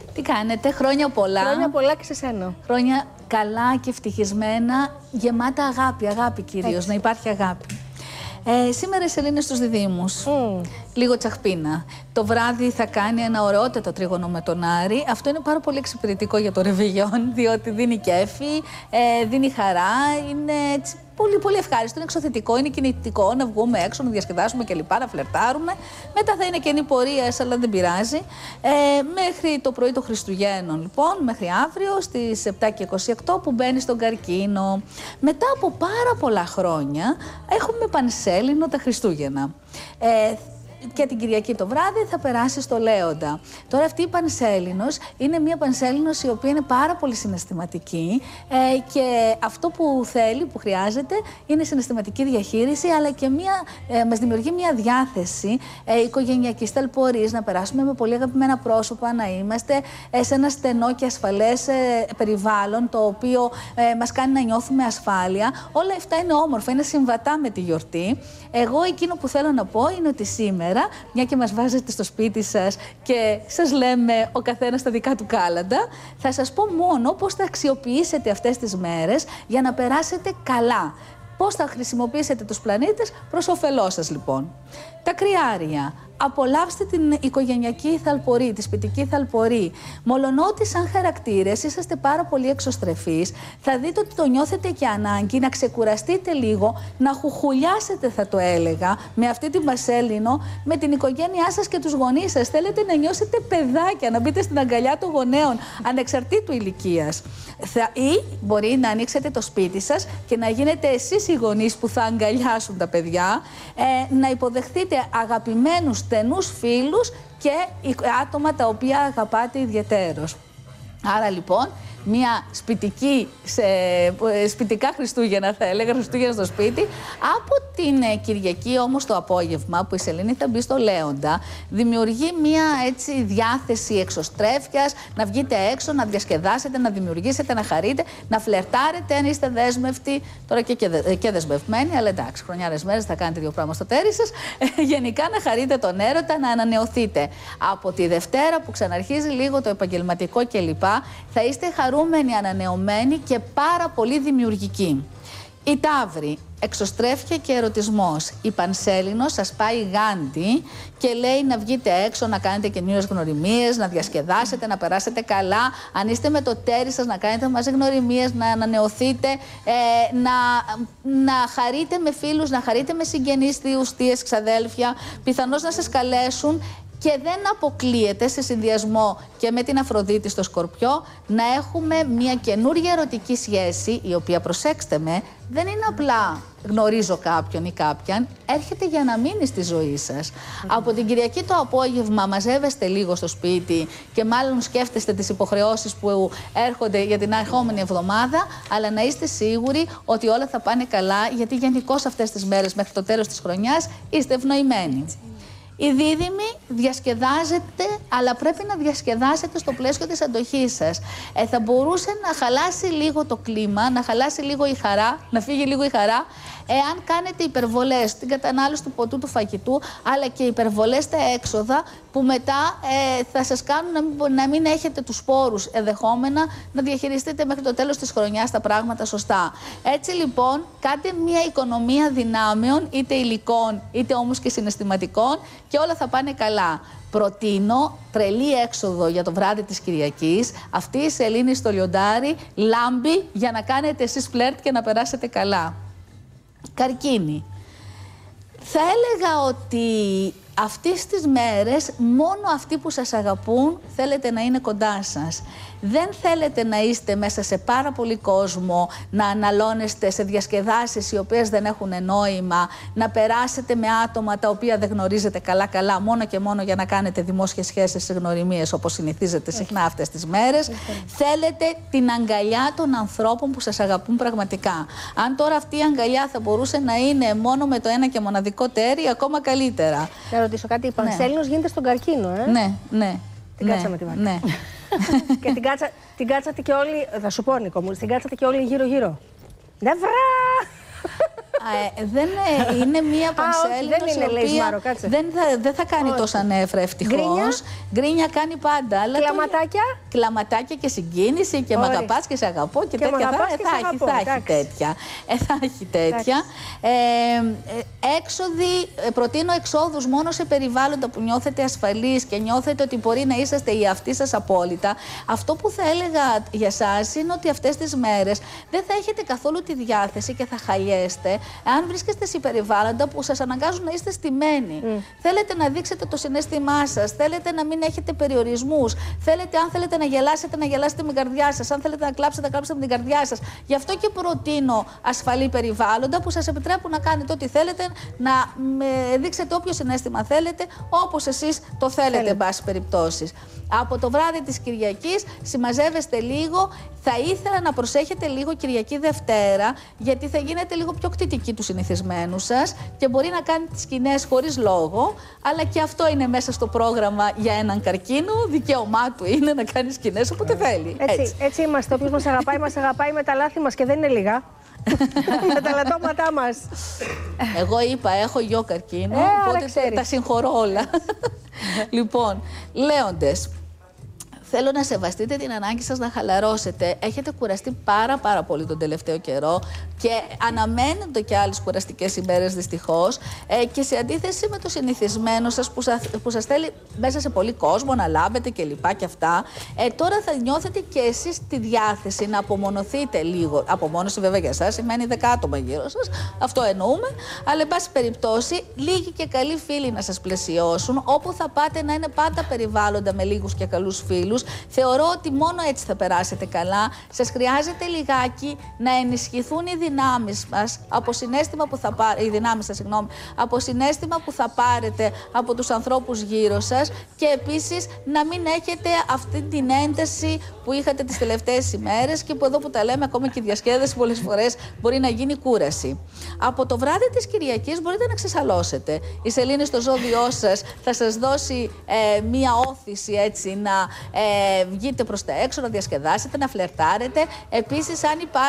Τι κάνετε, χρόνια πολλά. Χρόνια πολλά και σε σένα. Χρόνια καλά και ευτυχισμένα, γεμάτα αγάπη, αγάπη κυρίως, να υπάρχει αγάπη. Σήμερα η Σελήνη στους Διδύμους. Λίγο τσαχπίνα. Το βράδυ θα κάνει ένα ωραιότατο τρίγωνο με τον Άρη. Αυτό είναι πάρα πολύ εξυπηρετικό για το ρεβεγιόν, διότι δίνει κέφι, δίνει χαρά, είναι έτσι πολύ, πολύ ευχάριστο, είναι εξωθετικό, είναι κινητικό, να βγούμε έξω, να διασκεδάσουμε κλπ, να φλερτάρουμε. Μετά θα είναι καινή πορεία, αλλά δεν πειράζει. Μέχρι το πρωί των Χριστουγέννων, λοιπόν, μέχρι αύριο στις 7:28 που μπαίνει στον καρκίνο. Μετά από πάρα πολλά χρόνια έχουμε πανσέλινο τα Χριστούγεννα. Και την Κυριακή το βράδυ θα περάσει στο Λέοντα. Τώρα αυτή η Πανσέλινος είναι μια Πανσέλινος η οποία είναι πάρα πολύ συναισθηματική και αυτό που θέλει, που χρειάζεται, είναι συναισθηματική διαχείριση, αλλά και μας δημιουργεί μια διάθεση οικογενειακής ταλπορής, να περάσουμε με πολύ αγαπημένα πρόσωπα, να είμαστε σε ένα στενό και ασφαλές περιβάλλον, το οποίο μας κάνει να νιώθουμε ασφάλεια. Όλα αυτά είναι όμορφα, είναι συμβατά με τη γιορτή. Εγώ εκείνο που θέλω να πω είναι ότι σήμερα, μια και μας βάζετε στο σπίτι σας και σας λέμε ο καθένας τα δικά του κάλαντα, θα σας πω μόνο πώς θα αξιοποιήσετε αυτές τις μέρες για να περάσετε καλά. Πώς θα χρησιμοποιήσετε τους πλανήτες προς όφελό σας, λοιπόν. Τα Κριάρια. Απολαύστε την οικογενειακή θαλπορή, τη σπιτική θαλπορή. Μολονότι σαν χαρακτήρες είσαστε πάρα πολύ εξωστρεφείς, θα δείτε ότι το νιώθετε και ανάγκη να ξεκουραστείτε λίγο, να χουχουλιάσετε, θα το έλεγα, με αυτή την Πανσέλινο, με την οικογένειά σας και τους γονείς σας. Θέλετε να νιώσετε παιδάκια, να μπείτε στην αγκαλιά των γονέων, ανεξαρτήτου ηλικίας. Ή μπορεί να ανοίξετε το σπίτι σας και να γίνετε εσείς οι γονείς που θα αγκαλιάσουν τα παιδιά, να υποδεχτείτε αγαπημένους στενούς φίλους και άτομα τα οποία αγαπάτε ιδιαιτέρως. Άρα λοιπόν, μια σπιτικά Χριστούγεννα, θα έλεγα, Χριστούγεννα στο σπίτι. Από την Κυριακή όμως το απόγευμα, που η Σελήνη θα μπει στο Λέοντα, δημιουργεί μια έτσι διάθεση εξωστρέφειας, να βγείτε έξω, να διασκεδάσετε, να δημιουργήσετε, να χαρείτε, να φλερτάρετε αν είστε δέσμευτοι, τώρα και δεσμευμένοι, αλλά εντάξει, χρονιάρες μέρες θα κάνετε δύο πράγματα στο τέρι σας. Γενικά να χαρείτε τον έρωτα, να ανανεωθείτε. Από τη Δευτέρα που ξαναρχίζει λίγο το επαγγελματικό κλπ, θα είστε χαρούμενοι, ανανεωμένοι και πάρα πολύ δημιουργικοί. Η Ταύρη, εξωστρέφεια και ερωτισμός. Η Πανσέλινος σας πάει γάντι και λέει να βγείτε έξω, να κάνετε καινούριες γνωριμίες, να διασκεδάσετε, να περάσετε καλά. Αν είστε με το τέρι σας, να κάνετε μαζί γνωριμίες, να ανανεωθείτε, να χαρείτε με φίλους, να χαρείτε με συγγενείς, θείου, θείες, ξαδέλφια. Πιθανώς να σας καλέσουν. Και δεν αποκλείεται σε συνδυασμό και με την Αφροδίτη στο Σκορπιό να έχουμε μια καινούργια ερωτική σχέση, η οποία, προσέξτε με, δεν είναι απλά γνωρίζω κάποιον ή κάποιαν, έρχεται για να μείνει στη ζωή σας. Από την Κυριακή το απόγευμα μαζεύεστε λίγο στο σπίτι και μάλλον σκέφτεστε τις υποχρεώσεις που έρχονται για την ερχόμενη εβδομάδα, αλλά να είστε σίγουροι ότι όλα θα πάνε καλά, γιατί γενικώς αυτές τις μέρες μέχρι το τέλος της χρονιάς είστε ευνοημένοι. Οι Δίδυμοι διασκεδάζετε, αλλά πρέπει να διασκεδάσετε στο πλαίσιο της αντοχής σας. Θα μπορούσε να χαλάσει λίγο το κλίμα, να χαλάσει λίγο η χαρά, να φύγει λίγο η χαρά, εάν κάνετε υπερβολές στην κατανάλωση του ποτού, του φαγητού, αλλά και υπερβολές στα έξοδα, που μετά θα σας κάνουν να μην έχετε τους σπόρους ενδεχόμενα να διαχειριστείτε μέχρι το τέλος της χρονιάς τα πράγματα σωστά. Έτσι λοιπόν, κάντε μια οικονομία δυνάμεων, είτε υλικών, είτε όμως και συναισθηματικών, και όλα θα πάνε καλά. Προτείνω τρελή έξοδο για το βράδυ της Κυριακής. Αυτή η Σελήνη στο λιοντάρι λάμπει για να κάνετε εσείς φλερτ και να περάσετε καλά. Καρκίνη. Θα έλεγα ότι αυτές τις μέρες μόνο αυτοί που σας αγαπούν θέλετε να είναι κοντά σας. Δεν θέλετε να είστε μέσα σε πάρα πολύ κόσμο, να αναλώνεστε σε διασκεδάσεις οι οποίες δεν έχουν νόημα, να περάσετε με άτομα τα οποία δεν γνωρίζετε καλά-καλά, μόνο και μόνο για να κάνετε δημόσιες σχέσεις σε γνωριμίες, όπως συνηθίζετε συχνά αυτές τις μέρες. Θέλετε την αγκαλιά των ανθρώπων που σας αγαπούν πραγματικά. Αν τώρα αυτή η αγκαλιά θα μπορούσε να είναι μόνο με το ένα και μοναδικό τέρι, ακόμα καλύτερα. Να ρωτήσω κάτι, η Πανσέλινος γίνεται στον καρκίνο, Ναι, ναι. Την κάτσαμε τη βάκη. Ναι. Και την κάτσατε και όλοι, θα σου πω Νίκο μου, την κάτσατε και όλοι γύρω-γύρω. Νευρά! Δεν είναι μία πανσέλινος η οποία δεν θα κάνει τόσα νεύρα, ευτυχώς. Γκρίνια κάνει πάντα. Κλαματάκια. Κλαματάκια και συγκίνηση και μ' αγαπάς και σε αγαπώ και τέτοια. Θα έχει τέτοια. Έξοδοι, προτείνω εξόδους μόνο σε περιβάλλοντα που νιώθετε ασφαλείς και νιώθετε ότι μπορεί να είσαστε οι αυτοί σας απόλυτα. Αυτό που θα έλεγα για σας είναι ότι αυτές τις μέρες δεν θα έχετε καθόλου τη διάθεση και θα χαλιέστε αν βρίσκεστε σε περιβάλλοντα που σας αναγκάζουν να είστε στημένοι. Θέλετε να δείξετε το συναίσθημά σας, θέλετε να μην έχετε περιορισμούς, αν θέλετε να γελάσετε με την καρδιά σας, αν θέλετε να κλάψετε με την καρδιά σας. Γι' αυτό και προτείνω ασφαλή περιβάλλοντα που σας επιτρέπουν να κάνετε ό,τι θέλετε, να δείξετε όποιο συναίσθημα θέλετε, όπως εσείς το θέλετε, εν πάση περιπτώσει. Από το βράδυ της Κυριακής συμμαζεύεστε λίγο. Θα ήθελα να προσέχετε λίγο Κυριακή Δευτέρα, γιατί θα γίνετε λίγο πιο κτητικοί του συνηθισμένου σας και μπορεί να κάνετε τις σκηνές χωρίς λόγο, αλλά και αυτό είναι μέσα στο πρόγραμμα για έναν καρκίνο. Δικαίωμά του είναι να κάνει σκηνές όποτε θέλει. Έτσι είμαστε. Όποιος μας αγαπάει με τα λάθη μας και δεν είναι λίγα. Με τα λατώματά μας. Εγώ είπα, έχω γιο καρκίνο, οπότε τα συγχωρώ όλα. Λοιπόν, λέοντες, θέλω να σεβαστείτε την ανάγκη σας να χαλαρώσετε. Έχετε κουραστεί πάρα πολύ τον τελευταίο καιρό και αναμένονται και άλλες κουραστικές ημέρες δυστυχώς. Και σε αντίθεση με το συνηθισμένο σας που σας θέλει μέσα σε πολύ κόσμο να λάμπετε και λοιπά και αυτά, τώρα θα νιώθετε και εσείς τη διάθεση να απομονωθείτε λίγο. Απομόνωση βέβαια για εσάς σημαίνει 10 άτομα γύρω σας, αυτό εννοούμε. Αλλά εν πάση περιπτώσει, λίγοι και καλοί φίλοι να σας πλαισιώσουν. Όπου θα πάτε να είναι πάντα περιβάλλοντα με λίγους και καλούς φίλους. Θεωρώ ότι μόνο έτσι θα περάσετε καλά. Σας χρειάζεται λιγάκι να ενισχυθούν οι δυνάμεις μας από συναίσθημα που θα από συναίσθημα που θα πάρετε από τους ανθρώπους γύρω σας και επίσης να μην έχετε αυτή την ένταση που είχατε τις τελευταίες ημέρες και που εδώ που τα λέμε ακόμα και η διασκέδαση πολλές φορές μπορεί να γίνει κούραση. Από το βράδυ της Κυριακής μπορείτε να ξεσαλώσετε. Η σελήνη στο ζώδιό σας θα σας δώσει μία όθηση έτσι να βγείτε προς τα έξω, να διασκεδάσετε, να φλερτάρετε. Επίσης,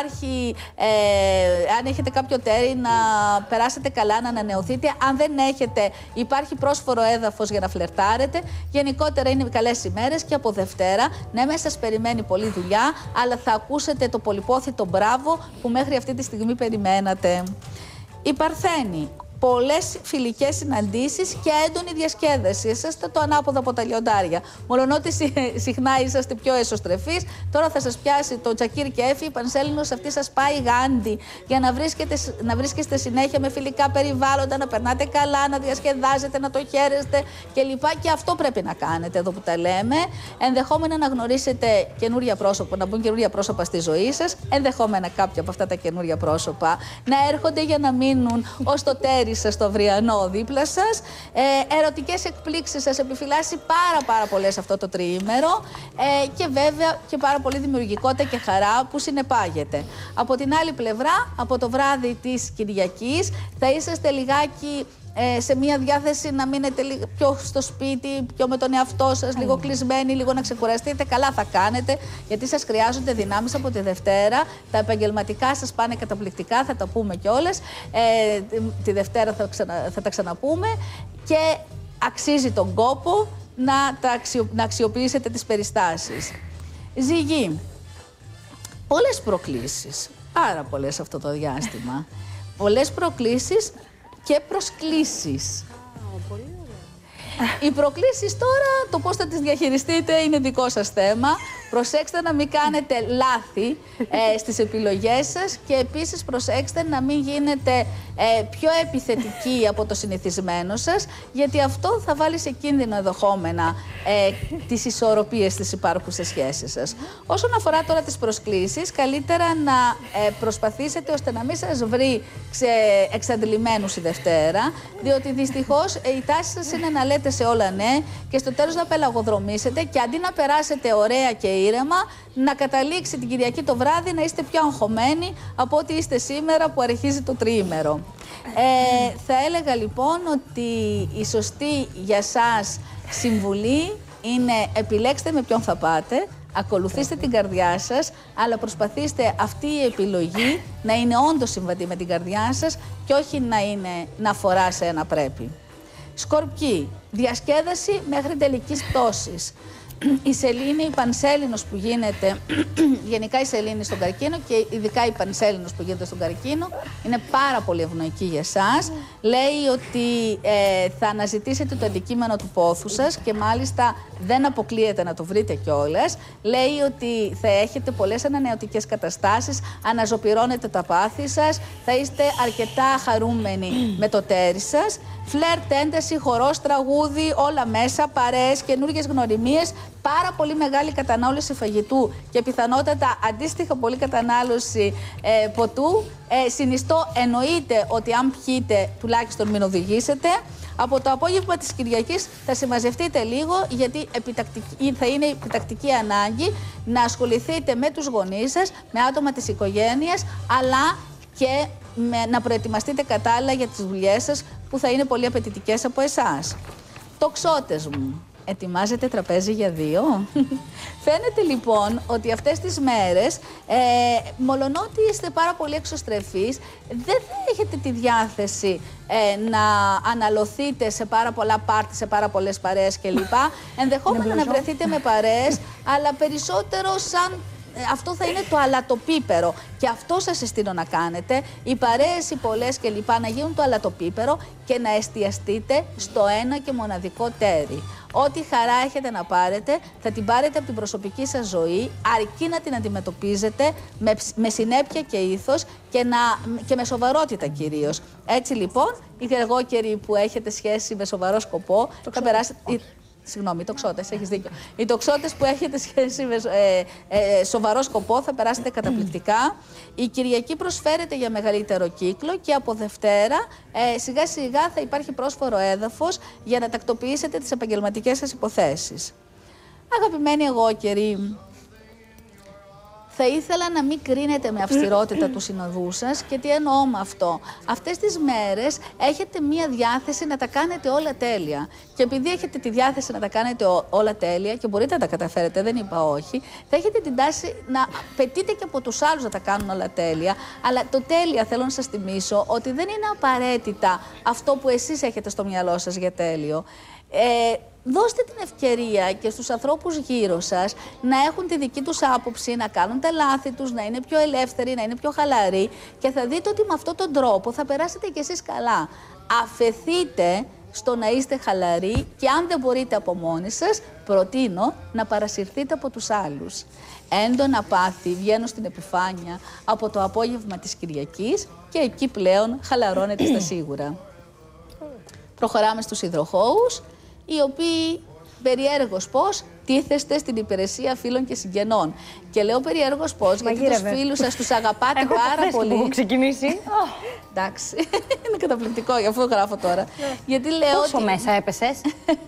αν έχετε κάποιο τέρι, να περάσετε καλά, να ανανεωθείτε. Αν δεν έχετε, υπάρχει πρόσφορο έδαφος για να φλερτάρετε. Γενικότερα είναι καλές ημέρες και από Δευτέρα. Ναι, μέσα σας περιμένει πολλή δουλειά, αλλά θα ακούσετε το πολυπόθητο μπράβο που μέχρι αυτή τη στιγμή περιμένατε. Η Παρθένη. Πολλές φιλικές συναντήσεις και έντονη διασκέδαση. Είσαστε το ανάποδο από τα λιοντάρια. Μολονότι συχνά είσαστε πιο εσωστρεφείς, τώρα θα σας πιάσει το τσακίρ και έφη, η πανσέλινος αυτή σας πάει γάντι για να βρίσκεστε συνέχεια με φιλικά περιβάλλοντα, να περνάτε καλά, να διασκεδάζετε, να το χαίρεστε κλπ. Και αυτό πρέπει να κάνετε εδώ που τα λέμε. Ενδεχόμενα να γνωρίσετε καινούρια πρόσωπα, να μπουν καινούρια πρόσωπα στη ζωή σας. Ενδεχόμενα κάποια από αυτά τα καινούρια πρόσωπα να έρχονται για να μείνουν ως το τέρι σας στο αυριανό δίπλα σας. Ερωτικές εκπλήξεις σας επιφυλάσσει πάρα πολλές αυτό το τριήμερο και βέβαια και πάρα πολύ δημιουργικότητα και χαρά που συνεπάγεται. Από την άλλη πλευρά, από το βράδυ της Κυριακής θα είσαστε λιγάκι σε μια διάθεση να μείνετε πιο στο σπίτι, πιο με τον εαυτό σας, λίγο κλεισμένοι, λίγο να ξεκουραστείτε. Καλά θα κάνετε, γιατί σας χρειάζονται δυνάμεις από τη Δευτέρα. Τα επαγγελματικά σας πάνε καταπληκτικά, θα τα πούμε κιόλας. Τη Δευτέρα θα τα ξαναπούμε και αξίζει τον κόπο να αξιοποιήσετε τις περιστάσεις. Ζυγή. Πολλές προκλήσεις, πάρα πολλές αυτό το διάστημα. Πολλές προκλήσεις και προσκλήσεις. Οι προκλήσεις τώρα, το πώς θα τις διαχειριστείτε είναι δικό σας θέμα. Προσέξτε να μην κάνετε λάθη στις επιλογές σας και επίσης προσέξτε να μην γίνετε πιο επιθετικοί από το συνηθισμένο σας, γιατί αυτό θα βάλει σε κίνδυνο ενδεχόμενα τις ισορροπίες της υπάρχουσες σχέσεις σας. Όσον αφορά τώρα τις προσκλήσεις, καλύτερα να προσπαθήσετε ώστε να μην σας βρει εξαντλημένους η Δευτέρα, διότι δυστυχώς η τάση σας είναι να λέτε σε όλα ναι και στο τέλος να πελαγοδρομήσετε και αντί να περάσετε ωραία και ήρεμα, να καταλήξει την Κυριακή το βράδυ να είστε πιο αγχωμένοι από ό,τι είστε σήμερα που αρχίζει το τριήμερο. Θα έλεγα λοιπόν ότι η σωστή για σας συμβουλή είναι επιλέξτε με ποιον θα πάτε, Ακολουθήστε την καρδιά σας, αλλά προσπαθήστε αυτή η επιλογή να είναι όντως συμβατή με την καρδιά σας και όχι να αφορά σε ένα πρέπει. Σκορπιοί, διασκέδαση μέχρι τελικής πτώσης. Η σελήνη, η πανσέλινος που γίνεται, γενικά η σελήνη στον καρκίνο και ειδικά η πανσέλινος που γίνεται στον καρκίνο, είναι πάρα πολύ ευνοϊκή για εσάς. Λέει ότι θα αναζητήσετε το αντικείμενο του πόθου σας και μάλιστα δεν αποκλείεται να το βρείτε κιόλας. Λέει ότι θα έχετε πολλές ανανεωτικές καταστάσεις, αναζωπυρώνετε τα πάθη σας, θα είστε αρκετά χαρούμενοι με το τέρι σας. Φλερτ, ένταση, χορός, τραγούδι, όλα μέσα, παρέες, καινούργιες γνωριμίες, πάρα πολύ μεγάλη κατανάλωση φαγητού και πιθανότατα αντίστοιχα πολύ κατανάλωση ποτού. Συνιστώ εννοείται ότι αν πιείτε τουλάχιστον μην οδηγήσετε. Από το απόγευμα της Κυριακής θα συμμαζευτείτε λίγο, γιατί θα είναι επιτακτική ανάγκη να ασχοληθείτε με τους γονείς σας, με άτομα της οικογένειας, αλλά και να προετοιμαστείτε κατάλληλα για τις δουλειές σας που θα είναι πολύ απαιτητικές από εσάς. Τοξότες μου, ετοιμάζετε τραπέζι για 2. Φαίνεται λοιπόν ότι αυτές τις μέρες, μολονότι είστε πάρα πολύ εξωστρεφείς, δεν θα έχετε τη διάθεση να αναλωθείτε σε πάρα πολλά πάρτι, σε πάρα πολλές παρέες κλπ. Ενδεχόμενα να βρεθείτε με παρέες, αλλά περισσότερο σαν... Αυτό θα είναι το αλατοπίπερο και αυτό σας συστήνω να κάνετε, οι παρέες, οι πολλές και λοιπά να γίνουν το αλατοπίπερο και να εστιαστείτε στο ένα και μοναδικό τέρι. Ό,τι χαρά έχετε να πάρετε, θα την πάρετε από την προσωπική σας ζωή, αρκεί να την αντιμετωπίζετε με συνέπεια και ήθος και με σοβαρότητα κυρίως. Έτσι λοιπόν, οι γεργόκαιροι που έχετε σχέση με σοβαρό σκοπό, θα περάσετε... Συγγνώμη, οι τοξότες, έχεις δίκιο. Οι τοξότες που έχετε σχέση με σοβαρό σκοπό θα περάσετε καταπληκτικά. Η Κυριακή προσφέρεται για μεγαλύτερο κύκλο και από Δευτέρα σιγά σιγά θα υπάρχει πρόσφορο έδαφος για να τακτοποιήσετε τις επαγγελματικές σας υποθέσεις. Αγαπημένοι εγώκεροι, θα ήθελα να μην κρίνετε με αυστηρότητα του συνοδού σας και τι εννοώ με αυτό. Αυτές τις μέρες έχετε μία διάθεση να τα κάνετε όλα τέλεια. Και επειδή έχετε τη διάθεση να τα κάνετε όλα τέλεια και μπορείτε να τα καταφέρετε, δεν είπα όχι, θα έχετε την τάση να πετείτε και από τους άλλους να τα κάνουν όλα τέλεια. Αλλά το τέλεια θέλω να σας θυμίσω ότι δεν είναι απαραίτητα αυτό που εσείς έχετε στο μυαλό σας για τέλειο. Δώστε την ευκαιρία και στους ανθρώπους γύρω σας να έχουν τη δική τους άποψη, να κάνουν τα λάθη τους, να είναι πιο ελεύθεροι, να είναι πιο χαλαροί και θα δείτε ότι με αυτόν τον τρόπο θα περάσετε κι εσείς καλά. Αφεθείτε στο να είστε χαλαροί και αν δεν μπορείτε από μόνοι σας, προτείνω να παρασυρθείτε από τους άλλους. Έντονα πάθη βγαίνουν στην επιφάνεια από το απόγευμα της Κυριακής και εκεί πλέον χαλαρώνετε στα σίγουρα. Προχωράμε στους υδροχόους, οι οποίοι περιέργως πώς τίθεστε στην υπηρεσία φίλων και συγγενών. Και λέω περιέργως πώς, γιατί τους φίλους σας τους αγαπάτε πάρα πολύ. Έχω ξεκινήσει. Εντάξει, είναι καταπληκτικό, γι' αυτό γράφω τώρα. Γιατί λέω πόσο μέσα έπεσες?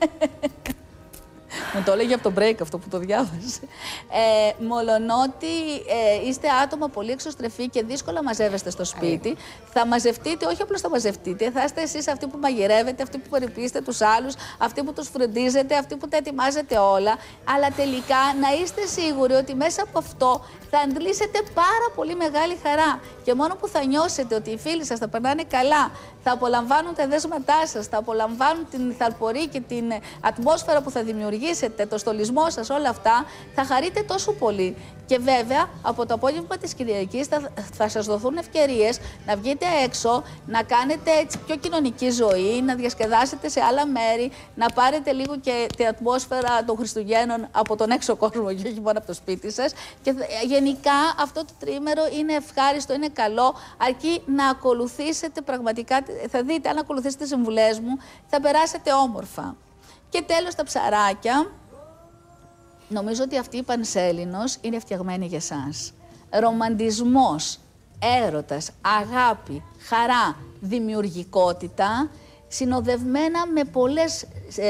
Μου το έλεγε από το break αυτό που το διάβασε. Μολονότι είστε άτομα πολύ εξωστρεφή και δύσκολα μαζεύεστε στο σπίτι, θα μαζευτείτε, όχι απλώς θα μαζευτείτε, θα είστε εσείς αυτοί που μαγειρεύετε, αυτοί που περιποιήσετε τους άλλους, αυτοί που τους φροντίζετε, αυτοί που τα ετοιμάζετε όλα. Αλλά τελικά να είστε σίγουροι ότι μέσα από αυτό θα αντλήσετε πάρα πολύ μεγάλη χαρά. Και μόνο που θα νιώσετε ότι οι φίλοι σας θα περνάνε καλά, θα απολαμβάνουν τα δέσματά σας, θα απολαμβάνουν την θαλπορή και την ατμόσφαιρα που θα δημιουργήσετε, το στολισμό σας, όλα αυτά, θα χαρείτε τόσο πολύ. Και βέβαια, από το απόγευμα της Κυριακής θα σας δοθούν ευκαιρίες να βγείτε έξω, να κάνετε έτσι πιο κοινωνική ζωή, να διασκεδάσετε σε άλλα μέρη, να πάρετε λίγο και την ατμόσφαιρα των Χριστουγέννων από τον έξω κόσμο και όχι μόνο από το σπίτι σας. Και γενικά αυτό το τρίμερο είναι ευχάριστο, είναι καλό, αρκεί να ακολουθήσετε πραγματικά, θα δείτε, αν ακολουθήσετε τις συμβουλές μου, θα περάσετε όμορφα. Και τέλος τα ψαράκια. Νομίζω ότι αυτή η Πανσέλινος είναι φτιαγμένη για σας. Ρομαντισμός, έρωτας, αγάπη, χαρά, δημιουργικότητα, συνοδευμένα με πολλές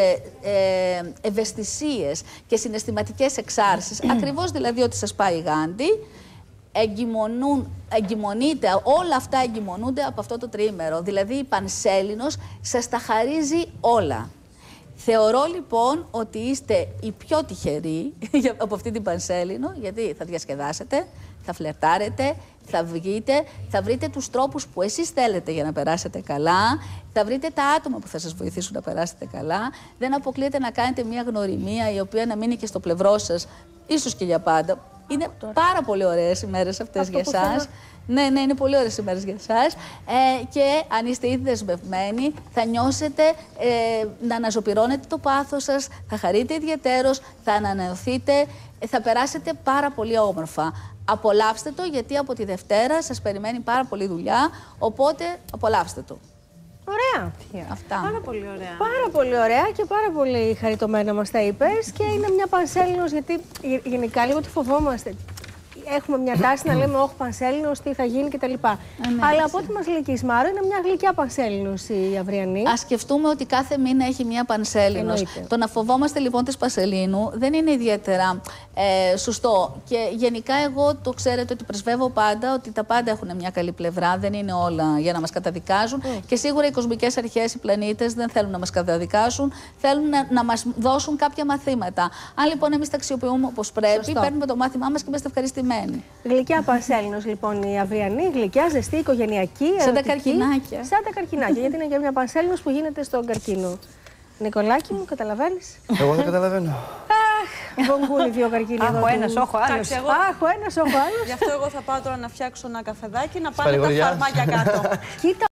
ευαισθησίες και συναισθηματικές εξάρσεις, ακριβώς δηλαδή ότι σας πάει γάντι, εγκυμονείτε, όλα αυτά εγκυμονούνται από αυτό το τρίμερο. Δηλαδή η Πανσέλινος σας τα χαρίζει όλα. Θεωρώ λοιπόν ότι είστε οι πιο τυχεροί από αυτή την πανσέλινο, γιατί θα διασκεδάσετε, θα φλερτάρετε, θα βγείτε, θα βρείτε τους τρόπους που εσείς θέλετε για να περάσετε καλά, θα βρείτε τα άτομα που θα σας βοηθήσουν να περάσετε καλά. Δεν αποκλείεται να κάνετε μια γνωριμία η οποία να μείνει και στο πλευρό σας, ίσως και για πάντα. Είναι πάρα πολύ ωραίες ημέρες αυτές για εσάς. Ναι, είναι πολύ ωραίες ημέρες για εσάς. Και αν είστε ήδη δεσμευμένοι, θα νιώσετε να αναζωπυρώνετε το πάθος σας, θα χαρείτε ιδιαιτέρως, θα ανανεωθείτε, θα περάσετε πάρα πολύ όμορφα. Απολαύστε το, γιατί από τη Δευτέρα σας περιμένει πάρα πολύ δουλειά, οπότε απολαύστε το. Ωραία. Αυτά. Πάρα πολύ ωραία. Πάρα πολύ ωραία και πάρα πολύ χαριτωμένα μας τα είπες. Και είναι μια πανσέλινος, γιατί γενικά λίγο τη φοβόμαστε. Έχουμε μια τάση να λέμε όχι πανσέλινος, τι θα γίνει κτλ. Αλλά από ό,τι μας λέει και η Σμάρο, είναι μια γλυκιά πανσέλινος η αυριανή. Ας σκεφτούμε ότι κάθε μήνα έχει μια πανσέλινος. Το να φοβόμαστε λοιπόν τις πανσελίνου δεν είναι ιδιαίτερα σωστό. Και γενικά εγώ το ξέρετε ότι πρεσβεύω πάντα ότι τα πάντα έχουν μια καλή πλευρά, δεν είναι όλα για να μας καταδικάζουν. Και σίγουρα οι κοσμικές αρχές, οι πλανήτες δεν θέλουν να μας καταδικάσουν, θέλουν να μας δώσουν κάποια μαθήματα. Αν λοιπόν εμείς τα αξιοποιούμε όπως πρέπει, παίρνουμε το μάθημά μας και είμαστε ευχαριστημένοι. Γλυκιά πανσέλινος λοιπόν η αυριανή, γλυκιά, ζεστή, οικογενειακή. Σαν τα καρκινάκια. Σαν τα καρκινάκια, γιατί είναι για μια πανσέλινος που γίνεται στον καρκίνο. Νικολάκη μου, καταλαβαίνεις? Εγώ δεν καταλαβαίνω. Αχ, βογκούν οι δύο καρκίνοι εδώ. Αχ, ο ένας, όχι ο άλλος. Αχ, ο ένας, όχι ο άλλος. Γι' αυτό εγώ θα πάω τώρα να φτιάξω ένα καφεδάκι, να πάνε τα φαρμάκια κάτω. Κοίτα.